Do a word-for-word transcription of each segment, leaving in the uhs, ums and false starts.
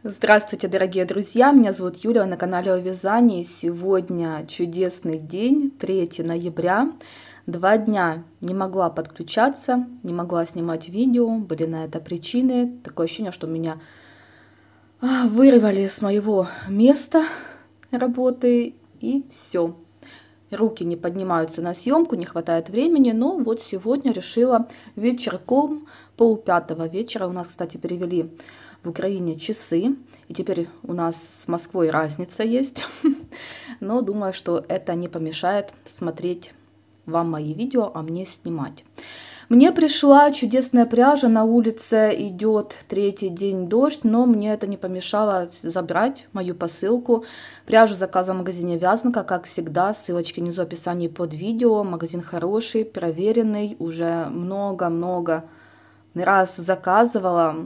Здравствуйте, дорогие друзья! Меня зовут Юля, вы на канале о вязании. Сегодня чудесный день, третьего ноября. Два дня не могла подключаться, не могла снимать видео, были на это причины. Такое ощущение, что меня вырвали с моего места работы, и все. Руки не поднимаются на съемку, не хватает времени, но вот сегодня решила вечерком, полпятого вечера, у нас, кстати, перевели в Украине часы, и теперь у нас с Москвой разница есть, но думаю, что это не помешает смотреть вам мои видео, а мне снимать. Мне пришла чудесная пряжа, на улице идет третий день дождь, но мне это не помешало забрать мою посылку. Пряжу заказала в магазине Вязанка, как всегда, ссылочки внизу в описании под видео. Магазин хороший, проверенный, уже много-много раз заказывала.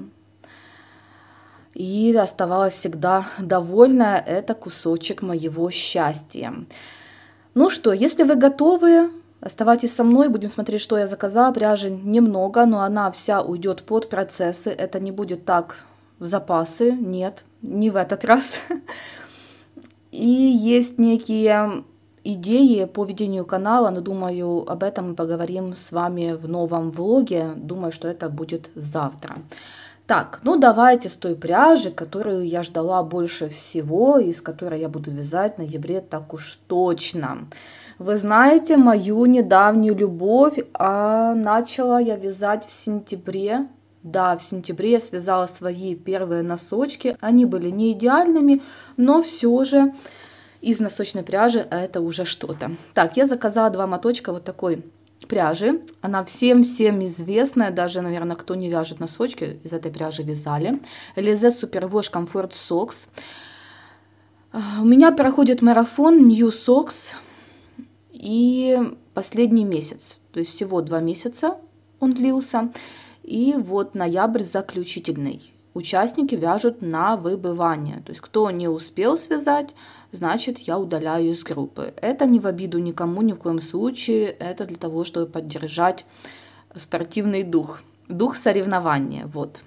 И оставалась всегда довольна, это кусочек моего счастья. Ну что, если вы готовы, оставайтесь со мной, будем смотреть, что я заказала. Пряжи немного, но она вся уйдет под процессы. Это не будет так в запасы, нет, не в этот раз. И есть некие идеи по ведению канала, но думаю, об этом мы поговорим с вами в новом влоге. Думаю, что это будет завтра. Так, ну давайте с той пряжи, которую я ждала больше всего, и с которой я буду вязать в ноябре так уж точно. Вы знаете мою недавнюю любовь, а начала я вязать в сентябре. Да, в сентябре я связала свои первые носочки. Они были не идеальными, но все же из носочной пряжи это уже что-то. Так, я заказала два моточка вот такой пряжи. Она всем-всем известная, даже, наверное, кто не вяжет носочки, из этой пряжи вязали. Alize Superwash Comfort Socks. У меня проходит марафон New Socks. И последний месяц, то есть всего два месяца он длился. И вот ноябрь заключительный. Участники вяжут на выбывание. То есть кто не успел связать, значит я удаляю из группы. Это не в обиду никому, ни в коем случае. Это для того, чтобы поддержать спортивный дух. Дух соревнования. Вот.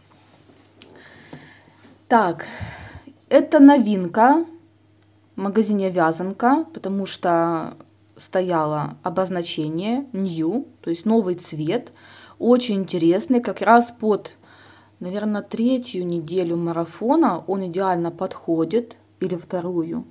Так, это новинка в магазине Вязанка, потому что стояло обозначение New, то есть новый цвет. Очень интересный, как раз под, наверное, третью неделю марафона он идеально подходит, или вторую.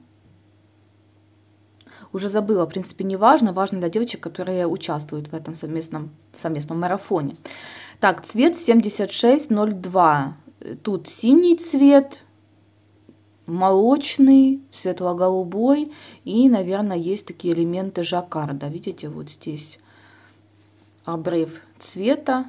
Уже забыла, в принципе, не важно, важно для девочек, которые участвуют в этом совместном, совместном марафоне. Так, цвет семьдесят шесть ноль два. Тут синий цвет, молочный, светло-голубой и, наверное, есть такие элементы жаккарда. Видите, вот здесь обрыв цвета,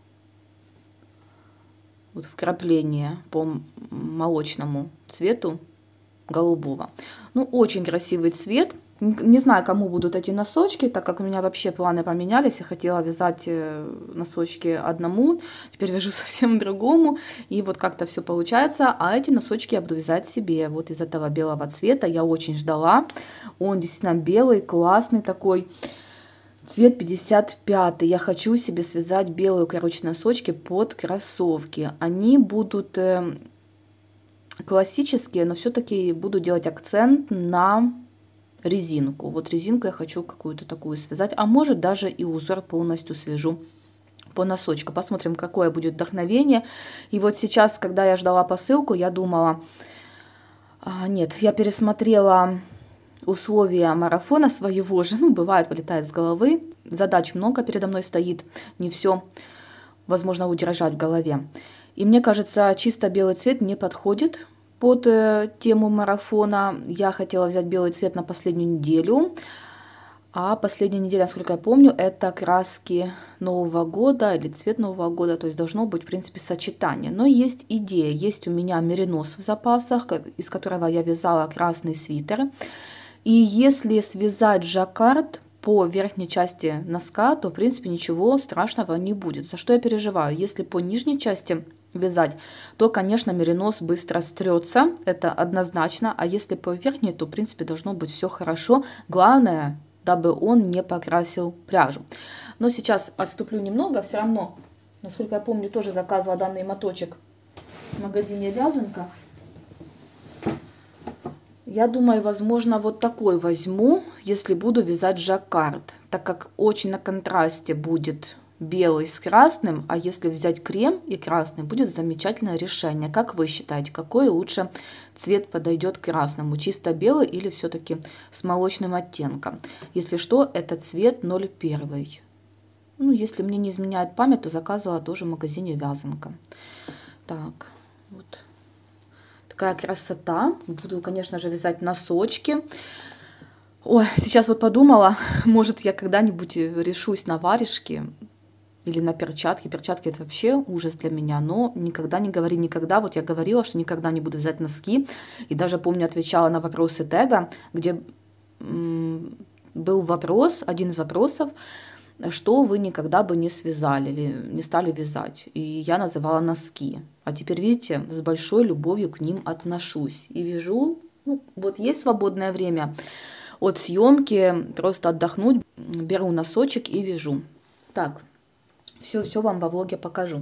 вот вкрапление по молочному цвету голубого. Ну, очень красивый цвет. Не знаю, кому будут эти носочки, так как у меня вообще планы поменялись. Я хотела вязать носочки одному, теперь вяжу совсем другому. И вот как-то все получается. А эти носочки я буду вязать себе. Вот из этого белого цвета я очень ждала. Он действительно белый, классный такой. Цвет пятьдесят пятый. Я хочу себе связать белые укороченные носочки под кроссовки. Они будут классические, но все-таки буду делать акцент на резинку. Вот резинку я хочу какую-то такую связать, а может даже и узор полностью свяжу по носочку. Посмотрим, какое будет вдохновение. И вот сейчас, когда я ждала посылку, я думала, а, нет, я пересмотрела условия марафона своего же, ну, бывает, вылетает с головы, задач много передо мной стоит, не все возможно удержать в голове. И мне кажется, чисто белый цвет не подходит под э, тему марафона. Я хотела взять белый цвет на последнюю неделю. А последняя неделя, насколько я помню, это краски Нового года или цвет Нового года. То есть должно быть, в принципе, сочетание. Но есть идея. Есть у меня меринос в запасах, из которого я вязала красный свитер. И если связать жаккард по верхней части носка, то, в принципе, ничего страшного не будет. За что я переживаю? Если по нижней части вязать, то, конечно, меринос быстро стрется, это однозначно, а если по верхней, то, в принципе, должно быть все хорошо. Главное, дабы он не покрасил пряжу. Но сейчас отступлю немного, все равно, насколько я помню, тоже заказывала данный моточек в магазине Вязанка. Я думаю, возможно, вот такой возьму, если буду вязать жаккард, так как очень на контрасте будет белый с красным, а если взять крем и красный, будет замечательное решение. Как вы считаете, какой лучше цвет подойдет к красному, чисто белый или все-таки с молочным оттенком? Если что, это цвет ноль один. Ну, если мне не изменяет память, то заказывала тоже в магазине Вязанка. Так, вот. Такая красота. Буду, конечно же, вязать носочки. Ой, сейчас вот подумала, может, я когда-нибудь решусь на варежки или на перчатки. Перчатки — это вообще ужас для меня, но никогда не говори никогда. Вот я говорила, что никогда не буду вязать носки. И даже, помню, отвечала на вопросы тега, где был вопрос, один из вопросов, что вы никогда бы не связали или не стали вязать. И я называла носки. А теперь, видите, с большой любовью к ним отношусь. И вяжу, ну, вот есть свободное время от съемки, просто отдохнуть, беру носочек и вяжу. Так, все-все вам во влоге покажу.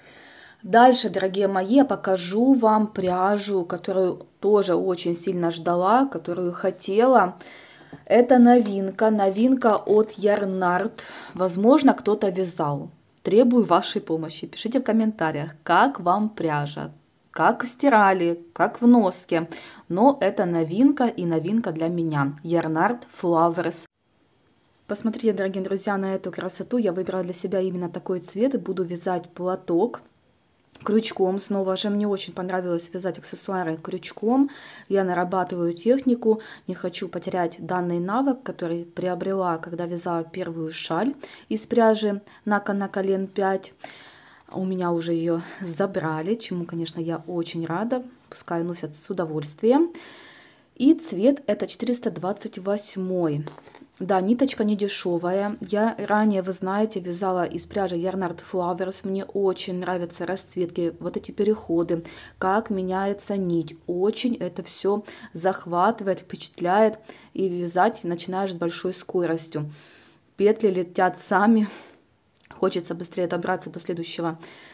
Дальше, дорогие мои, я покажу вам пряжу, которую тоже очень сильно ждала, которую хотела. Это новинка, новинка от Ярнард. Возможно, кто-то вязал. Требую вашей помощи. Пишите в комментариях, как вам пряжа, как стирали, как в носке. Но это новинка и новинка для меня. Ярнард Flowers. Посмотрите, дорогие друзья, на эту красоту. Я выбрала для себя именно такой цвет и буду вязать платок крючком. Снова же мне очень понравилось вязать аксессуары крючком. Я нарабатываю технику, не хочу потерять данный навык, который приобрела, когда вязала первую шаль из пряжи Нака на колен пять. У меня уже ее забрали, чему, конечно, я очень рада. Пускай носят с удовольствием. И цвет это четыреста двадцать восемь. Да, ниточка не дешевая. Я ранее, вы знаете, вязала из пряжи Ярнард Flowers. Мне очень нравятся расцветки, вот эти переходы, как меняется нить. Очень это все захватывает, впечатляет. И вязать начинаешь с большой скоростью. Петли летят сами. Хочется быстрее добраться до следующего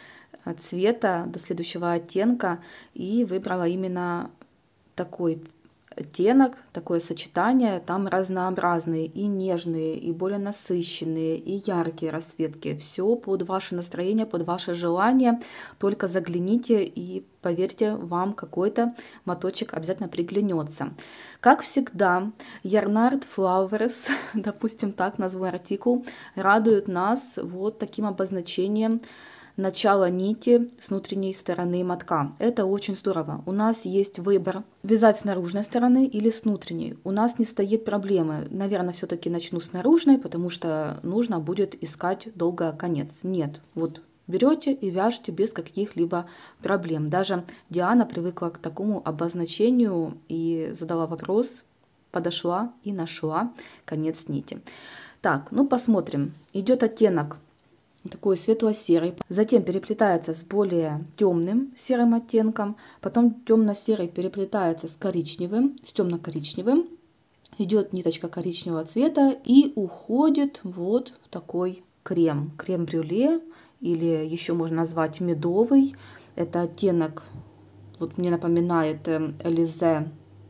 цвета, до следующего оттенка. И выбрала именно такой оттенок, такое сочетание. Там разнообразные и нежные, и более насыщенные, и яркие расцветки. Все под ваше настроение, под ваше желание. Только загляните и поверьте, вам какой-то моточек обязательно приглянется. Как всегда, Ярнард Flowers, допустим, так назову артикул, радует нас вот таким обозначением начало нити с внутренней стороны мотка. Это очень здорово. У нас есть выбор вязать с наружной стороны или с внутренней. У нас не стоит проблемы. Наверное, все-таки начну с наружной, потому что нужно будет искать долго конец. Нет, вот берете и вяжете без каких-либо проблем. Даже Диана привыкла к такому обозначению и задала вопрос, подошла и нашла конец нити. Так, ну посмотрим. Идет оттенок такой светло-серый, затем переплетается с более темным серым оттенком, потом темно-серый переплетается с коричневым, с темно-коричневым, идет ниточка коричневого цвета и уходит вот в такой крем, крем-брюле, или еще можно назвать медовый. Это оттенок, вот мне напоминает Элизе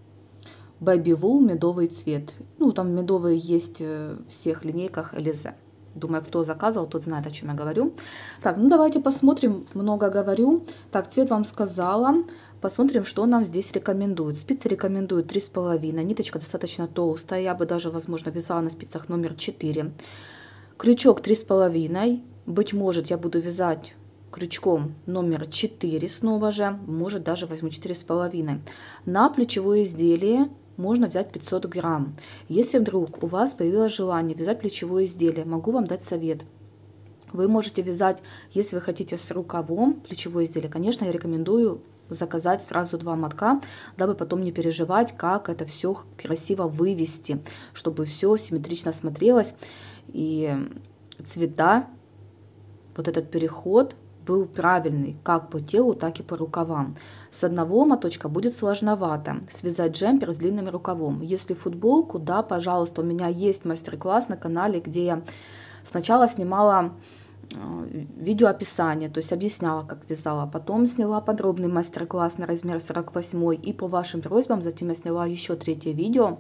Baby Wool, медовый цвет. Ну, там медовые есть в всех линейках Элизе. Думаю, кто заказывал, тот знает, о чем я говорю. Так, ну давайте посмотрим. Много говорю. Так, цвет вам сказала. Посмотрим, что нам здесь рекомендуют. Спицы рекомендуют три с половиной. Ниточка достаточно толстая. Я бы даже, возможно, вязала на спицах номер четыре. Крючок три с половиной. Быть может, я буду вязать крючком номер четыре снова же. Может, даже возьму четыре с половиной. На плечевое изделие можно взять пятьсот грамм. Если вдруг у вас появилось желание вязать плечевое изделие, могу вам дать совет. Вы можете вязать, если вы хотите с рукавом плечевое изделие, конечно, я рекомендую заказать сразу два мотка, дабы потом не переживать, как это все красиво вывести, чтобы все симметрично смотрелось и цвета, вот этот переход был правильный как по телу, так и по рукавам. С одного моточка будет сложновато связать джемпер с длинным рукавом. Если футболку, да, пожалуйста, у меня есть мастер-класс на канале, где я сначала снимала видеоописание, то есть объясняла, как вязала. Потом сняла подробный мастер-класс на размер сорок восемь, и по вашим просьбам затем я сняла еще третье видео,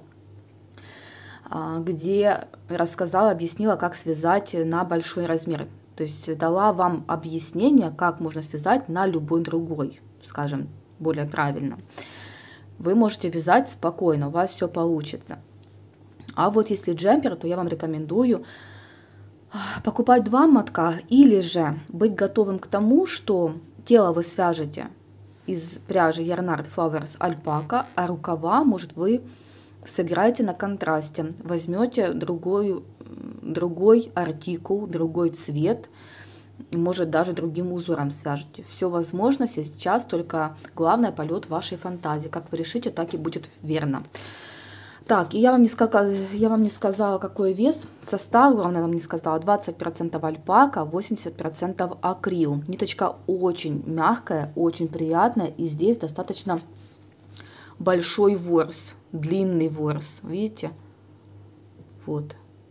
где рассказала, объяснила, как связать на большой размер. То есть дала вам объяснение, как можно связать на любой другой, скажем, более правильно. Вы можете вязать спокойно, у вас все получится. А вот если джемпер, то я вам рекомендую покупать два мотка, или же быть готовым к тому, что тело вы свяжете из пряжи Yarnart Flowers Alpaca, а рукава, может, вы сыграете на контрасте, возьмете другой, другой артикул, другой цвет, может, даже другим узором свяжете. Все возможно сейчас, только главное полет вашей фантазии. Как вы решите, так и будет верно. Так, и я вам не сказала, я вам не сказала, какой вес, состав, главное, вам не сказала, двадцать процентов альпака, восемьдесят процентов акрил. Ниточка очень мягкая, очень приятная, и здесь достаточно большой ворс, длинный ворс, видите? Вот.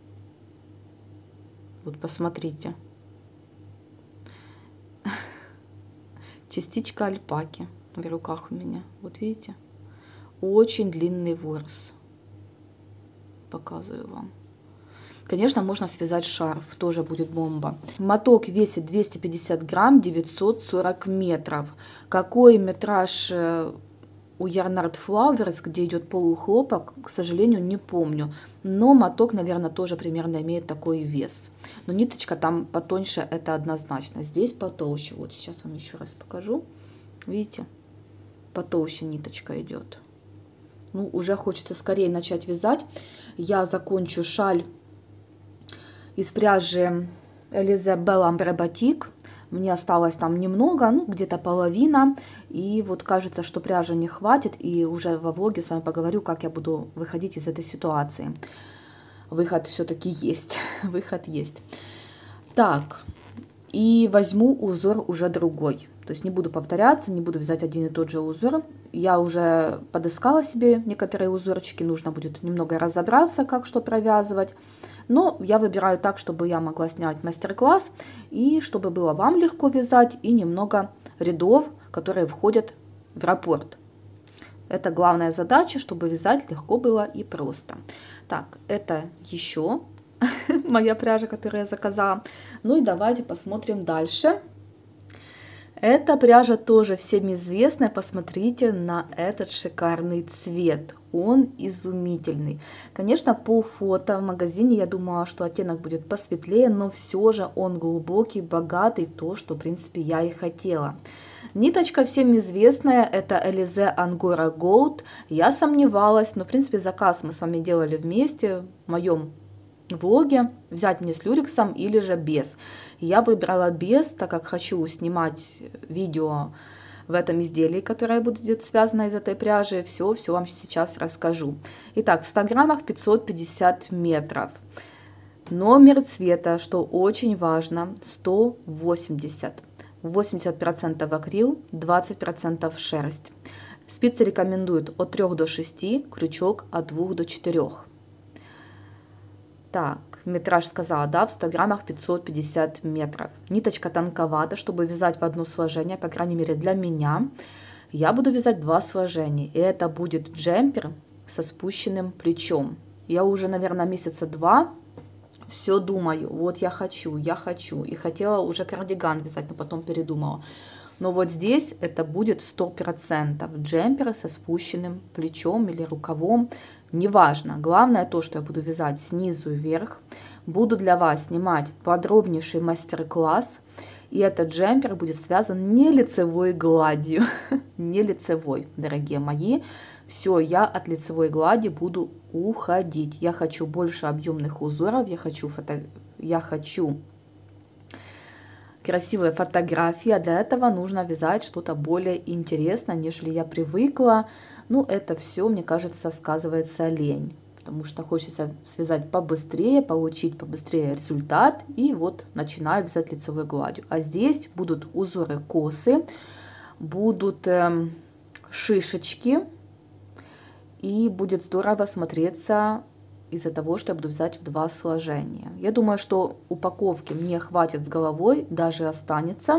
Вот, посмотрите. Частичка альпаки в руках у меня, вот видите? Очень длинный ворс. Показываю вам. Конечно, можно связать шарф, тоже будет бомба. Моток весит двести пятьдесят грамм, девятьсот сорок метров. Какой метраж у Yarnart Flowers, где идет полухлопок, к сожалению, не помню. Но моток, наверное, тоже примерно имеет такой вес. Но ниточка там потоньше, это однозначно. Здесь потолще. Вот сейчас вам еще раз покажу. Видите? Потолще ниточка идет. Ну, уже хочется скорее начать вязать. Я закончу шаль из пряжи Elise Belle Ombre Batik. Мне осталось там немного, ну, где-то половина. И вот кажется, что пряжи не хватит. И уже во влоге с вами поговорю, как я буду выходить из этой ситуации. Выход все-таки есть. Выход есть. Так. И возьму узор уже другой. То есть не буду повторяться, не буду вязать один и тот же узор. Я уже подыскала себе некоторые узорчики. Нужно будет немного разобраться, как что провязывать. Но я выбираю так, чтобы я могла снять мастер-класс. И чтобы было вам легко вязать. И немного рядов, которые входят в раппорт. Это главная задача, чтобы вязать легко было и просто. Так, это еще моя пряжа, которую я заказала. Ну и давайте посмотрим дальше. Эта пряжа тоже всем известная. Посмотрите на этот шикарный цвет. Он изумительный. Конечно, по фото в магазине я думала, что оттенок будет посветлее, но все же он глубокий, богатый, то, что, в принципе, я и хотела. Ниточка всем известная, это Elise Angora Gold. Я сомневалась, но, в принципе, заказ мы с вами делали вместе в моем влоге, взять мне с люрексом или же без. Я выбрала без, так как хочу снимать видео в этом изделии, которое будет связано из этой пряжи. Все, все вам сейчас расскажу. Итак, в ста граммах пятьсот пятьдесят метров. Номер цвета, что очень важно, сто восемьдесят. восемьдесят процентов акрил, двадцать процентов шерсть. Спицы рекомендуют от трёх до шести, крючок от двух до четырёх. Так, метраж сказала, да, в ста граммах пятьсот пятьдесят метров. Ниточка тонковата, чтобы вязать в одно сложение, по крайней мере для меня. Я буду вязать два сложения, и это будет джемпер со спущенным плечом. Я уже, наверное, месяца два все думаю, вот я хочу, я хочу. И хотела уже кардиган вязать, но потом передумала. Но вот здесь это будет сто процентов джемпер со спущенным плечом или рукавом. Неважно. Главное то, что я буду вязать снизу вверх. Буду для вас снимать подробнейший мастер-класс. И этот джемпер будет связан не лицевой гладью. Не лицевой, дорогие мои. Все, я от лицевой глади буду уходить. Я хочу больше объемных узоров. Я хочу, фото... я хочу красивые фотографии. А для этого нужно вязать что-то более интересное, нежели я привыкла. Ну, это все, мне кажется, сказывается лень. Потому что хочется связать побыстрее, получить побыстрее результат. И вот начинаю вязать лицевой гладью. А здесь будут узоры косы, будут э, шишечки. И будет здорово смотреться из-за того, что я буду вязать в два сложения. Я думаю, что упаковки мне хватит с головой, даже останется.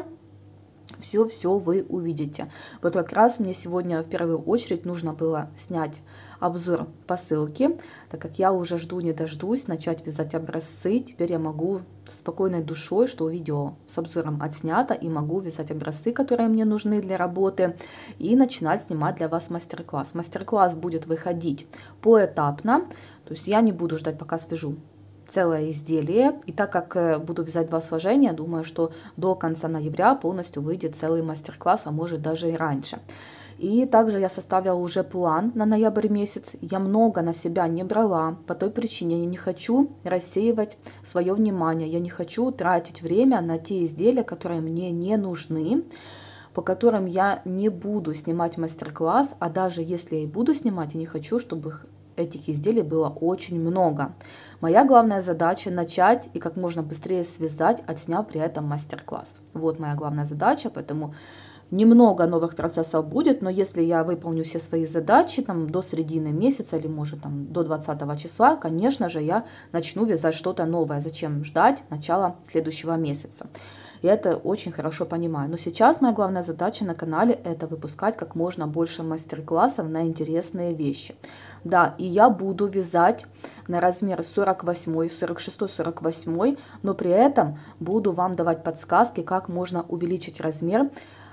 Все-все вы увидите. Вот как раз мне сегодня в первую очередь нужно было снять обзор посылки, так как я уже жду не дождусь начать вязать образцы. Теперь я могу с спокойной душой, что видео с обзором отснято, и могу вязать образцы, которые мне нужны для работы, и начинать снимать для вас мастер-класс. Мастер-класс будет выходить поэтапно, то есть я не буду ждать, пока свяжу целое изделие. И так как буду вязать два сложения, думаю, что до конца ноября полностью выйдет целый мастер-класс, а может даже и раньше. И также я составила уже план на ноябрь месяц. Я много на себя не брала, по той причине я не хочу рассеивать свое внимание. Я не хочу тратить время на те изделия, которые мне не нужны, по которым я не буду снимать мастер-класс. А даже если я и буду снимать, я не хочу, чтобы этих изделий было очень много. Моя главная задача начать и как можно быстрее связать, отсняв при этом мастер-класс. Вот моя главная задача, поэтому немного новых процессов будет, но если я выполню все свои задачи там до середины месяца или может там до двадцатого числа, конечно же, я начну вязать что-то новое. Зачем ждать начала следующего месяца? Я это очень хорошо понимаю. Но сейчас моя главная задача на канале — это выпускать как можно больше мастер-классов на интересные вещи. Да, и я буду вязать на размер сорок восемь, сорок шесть, сорок восемь, но при этом буду вам давать подсказки, как можно увеличить размер,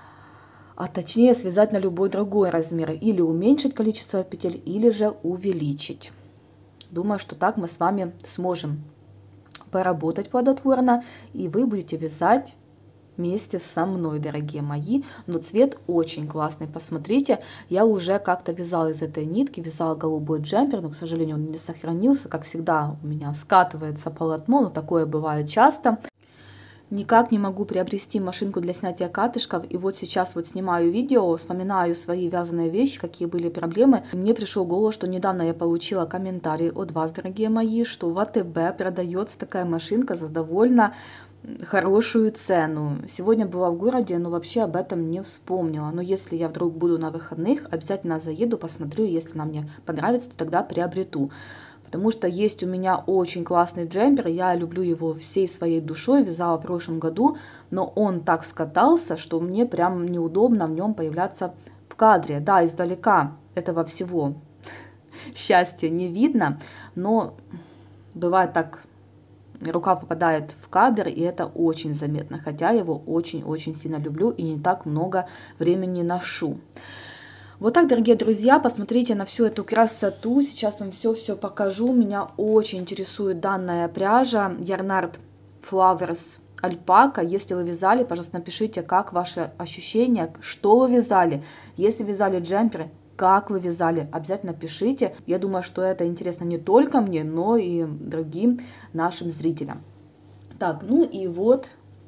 а точнее связать на любой другой размер, или уменьшить количество петель, или же увеличить. Думаю, что так мы с вами сможем поработать плодотворно, и вы будете вязать вместе со мной, дорогие мои. Но цвет очень классный, посмотрите. Я уже как-то вязала из этой нитки, вязала голубой джемпер, но, к сожалению, он не сохранился. Как всегда, у меня скатывается полотно, но такое бывает часто. Никак не могу приобрести машинку для снятия катышков, и вот сейчас вот снимаю видео, вспоминаю свои вязаные вещи, какие были проблемы. И мне пришло в голову, что недавно я получила комментарий от вас, дорогие мои, что в АТБ продается такая машинка за довольно хорошую цену. Сегодня была в городе, но вообще об этом не вспомнила. Но если я вдруг буду на выходных, обязательно заеду, посмотрю, если она мне понравится, то тогда приобрету. Потому что есть у меня очень классный джемпер, я люблю его всей своей душой, вязала в прошлом году, но он так скатался, что мне прям неудобно в нем появляться в кадре. Да, издалека этого всего счастья не видно, но бывает так, рука попадает в кадр, и это очень заметно, хотя я его очень-очень сильно люблю и не так много времени ношу. Вот так, дорогие друзья, посмотрите на всю эту красоту. Сейчас вам все-все покажу. Меня очень интересует данная пряжа Yarnart Flowers Альпака. Если вы вязали, пожалуйста, напишите, как ваши ощущения, что вы вязали. Если вязали джемперы, как вы вязали, обязательно пишите. Я думаю, что это интересно не только мне, но и другим нашим зрителям. Так, ну и вот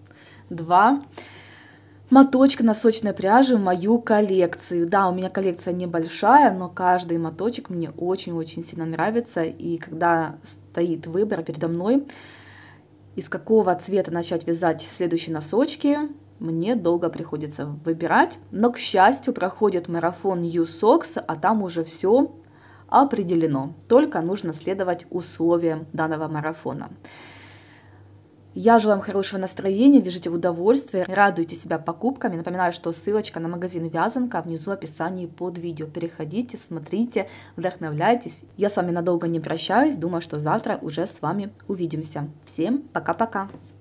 два моточка носочной пряжи в мою коллекцию. Да, у меня коллекция небольшая, но каждый моточек мне очень-очень сильно нравится. И когда стоит выбор передо мной, из какого цвета начать вязать следующие носочки, мне долго приходится выбирать. Но, к счастью, проходит марафон New Socks, а там уже все определено. Только нужно следовать условиям данного марафона. Я желаю вам хорошего настроения, вяжите в удовольствие, радуйте себя покупками. Напоминаю, что ссылочка на магазин Вязанка внизу в описании под видео. Переходите, смотрите, вдохновляйтесь. Я с вами надолго не прощаюсь, думаю, что завтра уже с вами увидимся. Всем пока-пока!